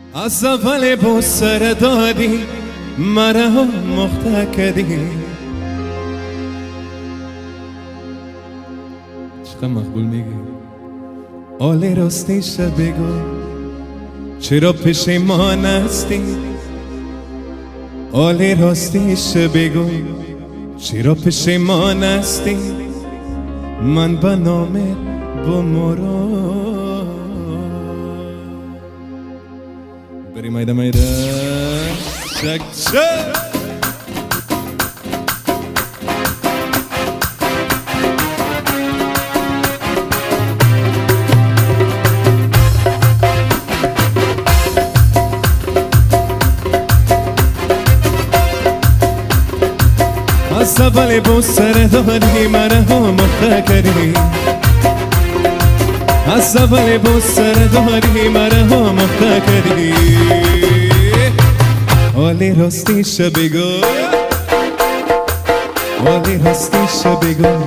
از اول با سر دادی مرا مخته کردی. چقدر مقبول میگی آله راستیش بگو چرا پشیمان هستی. آله راستیش بگو چرا پشیمان هستی. من به نامت بمرم. بریم ایده میده چک چک. از اول با سر داری مرا مخته کردی. از اول با سر داری مرا مخته کردی. آلی راستیش بگو آلی راستیش بگو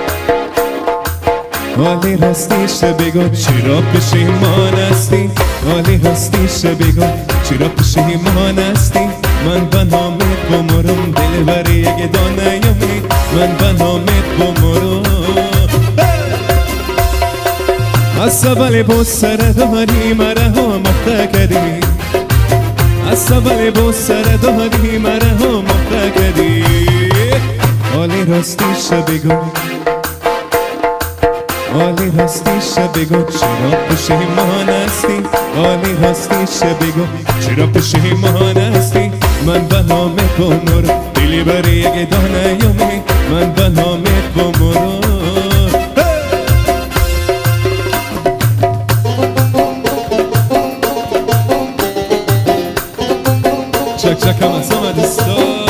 آلی راستیش بگو چرا پشیمان هستی. آلی راستیش بگو چرا پشیمان هستی. من به نامت بمرم دلبر یک دانه یمی. من به نامت بمرم. از اول با سر داری مرا مخته کردی. از اول با سر داری مرا مخته کردی. آلی راستیش بگو آلی راستیش بگو چرا پشیمان هستی. آلی راستیش بگو چرا پشیمان هستی. من به نامت بمرم دلی بر یک دانه یمی. من به نامت بمرم. چک چک هم از آمد استاد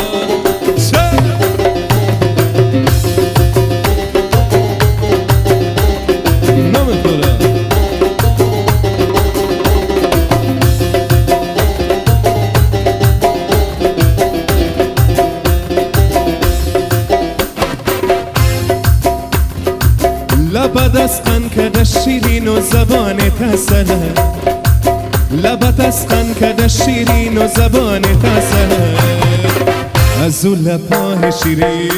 لبت از خن کده شیرین و زبانت اصله. لبت از خن کده شیرین و زبانت اصله. از او لبای شیرین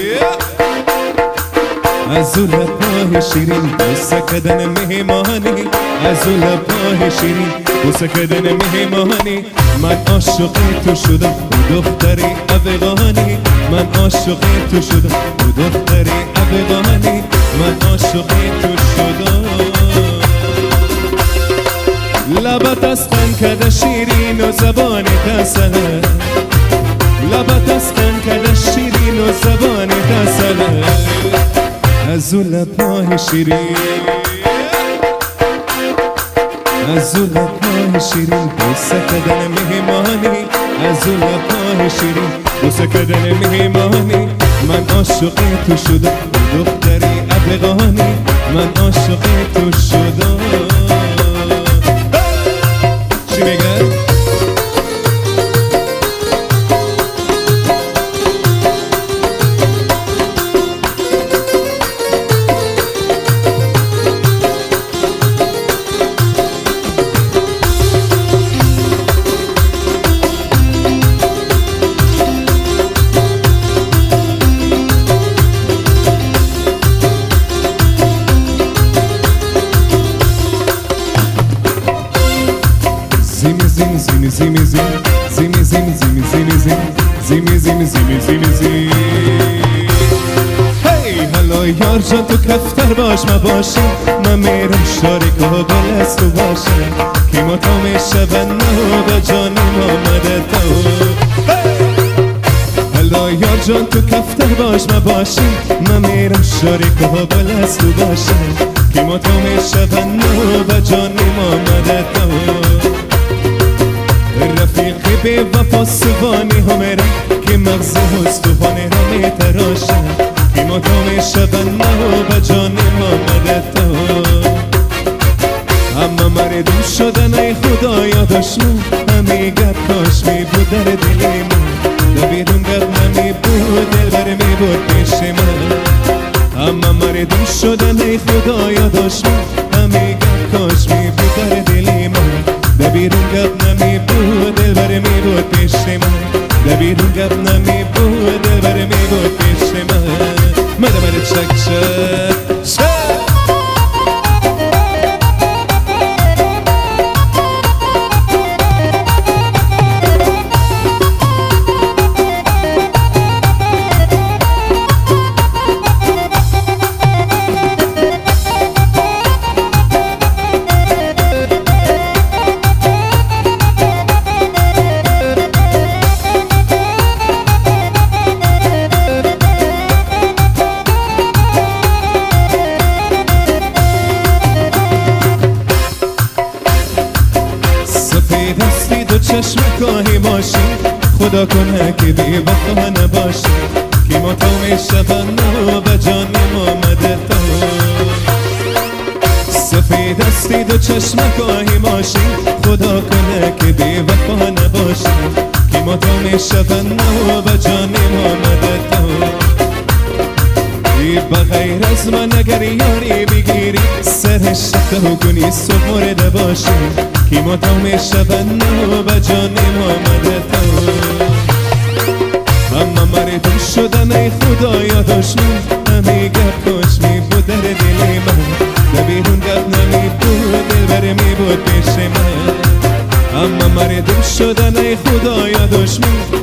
از او لبای شیرین بوسه کدن مهمانی. از او لبای شیرین بوسه کدن مهمانی. من عاشق تو شدم او دختری افغانی. من عاشق تو شدم او دختری افغانی. من عاشق تو شدم. لبت از خن کده شیرین و زبانت اصله. لبت از خن کده شیرین و زبانت اصله. از او لبای شیرین از او لبای شیرین بوسه کدن مهمانی. از او لبای شیرین بوسه کدن مهمانی. من عاشق تو شدم او دختری افغانی. من عاشق تو شدم. چی میگه؟ Zimi zimi zimi zimi zimi zimi zimi zimi zimi zimi zimi. Hey حالا یار جان تو کفتر باش مباشی. من میرم شاریک و بلست تو باشه که ما تا میشه نه به جانی آمده تو. حالا یار جان تو کفتر باش مباشی. من میرم شاریک و بلست تو باشه که ما تا میشه نه به جانی آمده تو. رفیقی به وفا سوانی همرا که مغز هستوانه را می تراشه که ما تو میشه نه به جان آمده تو. اما مردم شدن ای خدایا دشمن. همی گپ کاش می بود در دلی من. نبیدون گپ نمی بود دلبر می بود پیش من. اما مردم شدن ای خدایا دشمن. همی گپ کاش می بود در دلی من. بیرون گپ نمی بود دلبر می بود پیش من بیرون گپ نمی بود دلبر می بود پیش من چک چک دستی دو چشم کاهی باشی خدا کنه که بی وفا نباشی که ما تو میشون و به جان آمده تو سفید دستی دو چشم کاهی باشی خدا کنه که بی وفا نباشی که ما تو میشون و به جان آمده تو بغیر از من اگر یاری بگیری سر شکه کنی صبح مورد باشی که ما تو میشون و به جانم آمده تو اما مردم شدن ای خدایا دشمن همه گپ کش می بود در دل من بیرون گپ نمی بود دلبر می بود پیش من اما مردم شدن ای خدایا دشمن